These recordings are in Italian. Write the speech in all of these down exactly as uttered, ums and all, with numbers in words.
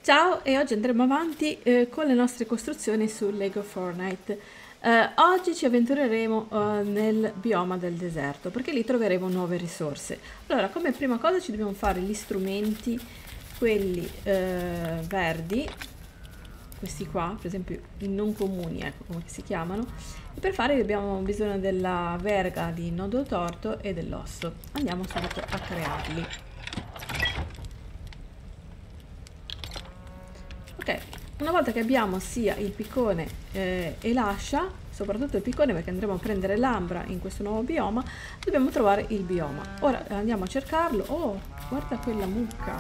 Ciao, e oggi andremo avanti eh, con le nostre costruzioni su Lego Fortnite. Eh, oggi ci avventureremo eh, nel bioma del deserto perché lì troveremo nuove risorse. Allora, come prima cosa ci dobbiamo fare gli strumenti, quelli eh, verdi, questi qua, per esempio i non comuni, ecco come si chiamano. E per fare abbiamo bisogno della verga di nodo torto e dell'osso. Andiamo subito a crearli. Ok, una volta che abbiamo sia il piccone eh, e l'ascia, soprattutto il piccone perché andremo a prendere l'ambra in questo nuovo bioma, dobbiamo trovare il bioma. Ora andiamo a cercarlo. Oh, guarda quella mucca.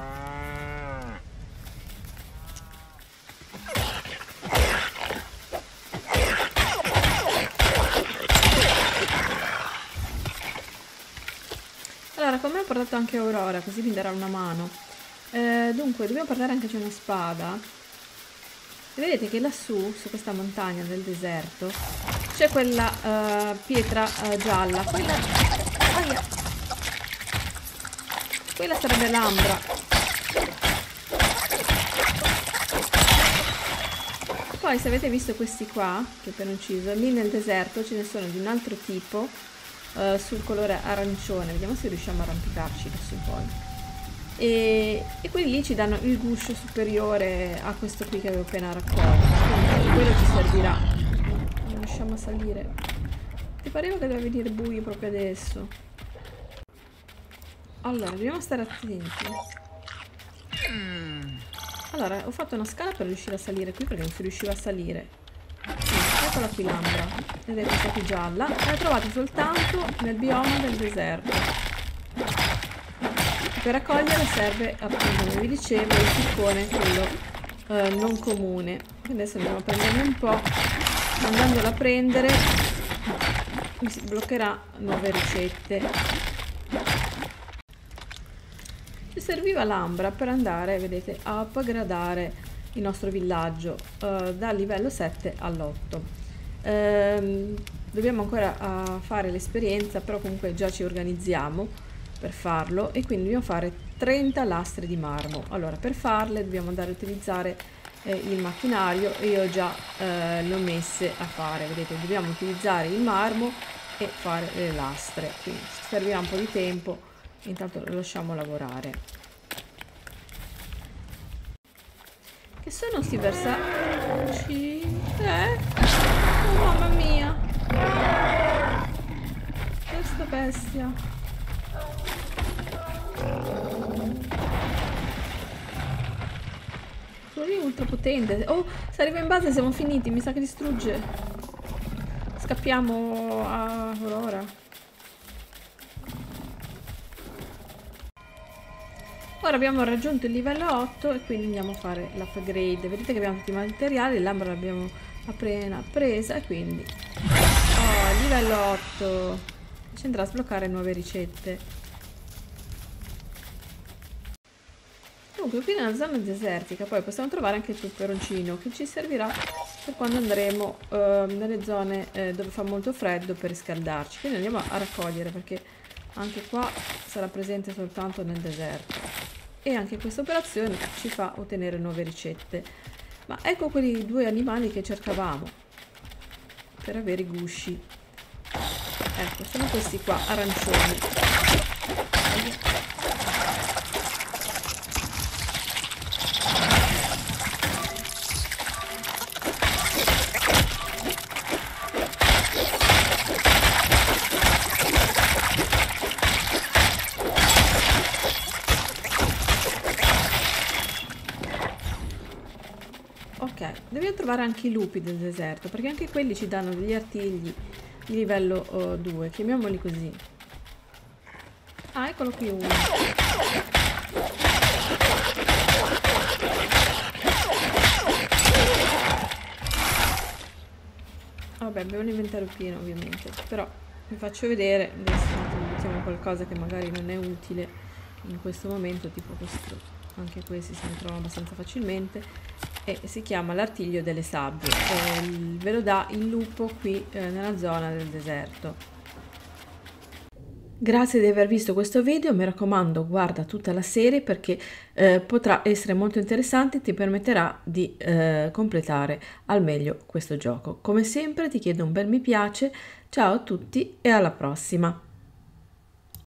Allora, con me ho portato anche Aurora, così mi darà una mano. Eh, dunque, dobbiamo portare anche una spada. E vedete che lassù, su questa montagna del deserto, c'è quella uh, pietra uh, gialla. Quella... Aia. Quella sarebbe l'ambra. Poi se avete visto questi qua, che ho appena ucciso, lì nel deserto ce ne sono di un altro tipo, uh, sul colore arancione. Vediamo se riusciamo a arrampicarci adesso poi. E, e quelli lì ci danno il guscio superiore a questo qui che avevo appena raccolto, quindi quello ci servirà. Non riusciamo a salire. Ti pareva che doveva venire buio proprio adesso? Allora, dobbiamo stare attenti. Allora, ho fatto una scala per riuscire a salire qui perché non si riusciva a salire. Sì, eccola qui l'ambra. Vedete questa qui gialla. La trovate soltanto nel bioma del deserto. Per raccogliere serve, appunto, come vi dicevo, il piccone, quello eh, non comune. Adesso andiamo a prenderne un po'. Andandolo a prendere mi si bloccherà nuove ricette. Ci serviva l'ambra per andare, vedete, a upgradare il nostro villaggio eh, dal livello sette all'otto. Ehm, dobbiamo ancora uh, fare l'esperienza, però comunque già ci organizziamo per farlo e quindi dobbiamo fare trenta lastre di marmo. Allora, per farle dobbiamo andare a utilizzare eh, il macchinario e io già eh, le ho messe a fare. Vedete, dobbiamo utilizzare il marmo e fare le lastre, quindi ci servirà un po' di tempo, intanto lo lasciamo lavorare. Che sono sti versacci? Eh? Oh, mamma mia, questa bestia. Quello lì è ultra potente. Oh, se arriva in base siamo finiti, mi sa che distrugge. Scappiamo a Aurora. Ora abbiamo raggiunto il livello otto e quindi andiamo a fare l'upgrade. Vedete che abbiamo tutti i materiali, l'ambra l'abbiamo appena presa e quindi... Oh, livello otto. Ci andrà a sbloccare nuove ricette. Comunque qui nella zona desertica poi possiamo trovare anche il peperoncino che ci servirà per quando andremo uh, nelle zone eh, dove fa molto freddo per riscaldarci. Quindi andiamo a raccogliere perché anche qua sarà presente soltanto nel deserto. E anche questa operazione ci fa ottenere nuove ricette. Ma ecco quei due animali che cercavamo per avere i gusci. Ecco, sono questi qua, arancioni. Ok, dobbiamo trovare anche i lupi del deserto, perché anche quelli ci danno degli artigli di livello uh, due, chiamiamoli così. Ah, eccolo qui uno. Vabbè, abbiamo l'inventario pieno ovviamente, però vi faccio vedere, adesso mettiamo qualcosa che magari non è utile in questo momento, tipo questo. Anche questi si trovano abbastanza facilmente. E si chiama l'artiglio delle sabbie, eh, ve lo dà il lupo qui eh, nella zona del deserto. Grazie di aver visto questo video, mi raccomando guarda tutta la serie perché eh, potrà essere molto interessante e ti permetterà di eh, completare al meglio questo gioco. Come sempre ti chiedo un bel mi piace, ciao a tutti e alla prossima!